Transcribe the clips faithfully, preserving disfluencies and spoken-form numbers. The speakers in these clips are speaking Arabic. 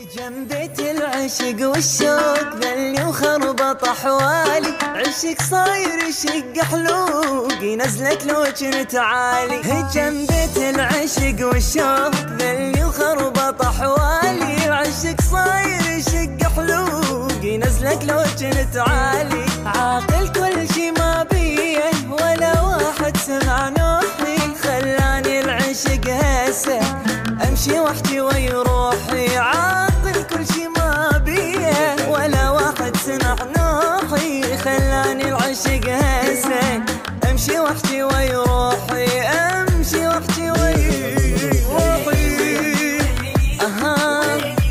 جنبت العشق والشوق ذلي وخربط احوالي، عشق صاير يشق حلوقي نزلك لو كنت عالي. جنبت العشق والشوق ذلي وخربط احوالي، عشق صاير يشق حلوقي نزلك لو كنت عالي. عاقل كل شي ما بيه ولا واحد سمع نوحي، خلاني العشق هسه امشي واحكي ويا روحي. عاقل كل شي ما بيه ولا واحد سمع نوحي، خلاني العشق هسه امشي واحكي ويا روحي، امشي واحكي ويا روحي. اها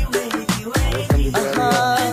اها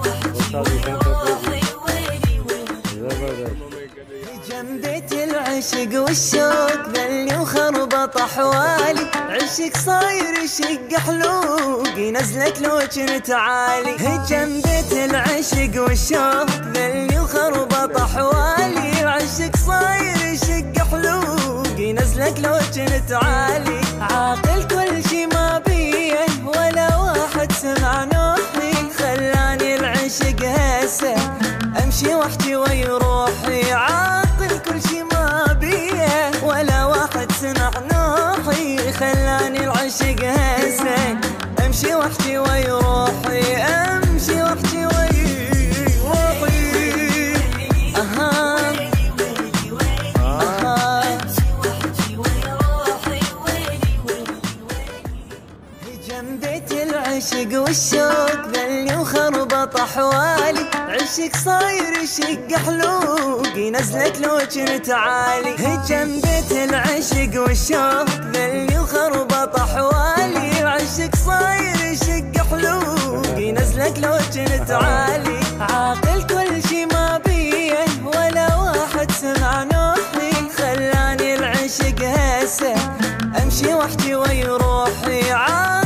جنبت العشق والشوق ذلي وخربط احوالي، عشق صاير يشق حلوقي نزلك لو كنت عالي. جنبت العشق والشوق ذلي وخربط احوالي، عشق صاير يشق حلوقي نزلك لو كنت عالي. عاقل كل شي ما بيه ولا واحد سمع نوحي، خلاني العشق هسه امشي واحكي ويا روحي. عاقل كل شي ما بيه ولا واحد سمع نوحي، خلاني العشق هسه امشي واحكي ويا روحي، امشي واحكي ويا روحي. اها اها جنبت العشق والشوق ذلي وخربط احوالي، عشق صاير يشق حلوقي نزلك لو كنت عالي. جنبت العشق والشوق ذلي وخربط احوالي، عشق صاير يشق حلوقي نزلك لو كنت عالي. عاقل كل شي ما بيه ولا واحد سمع نوحي، خلاني العشق هسه امشي واحكي ويا روحي.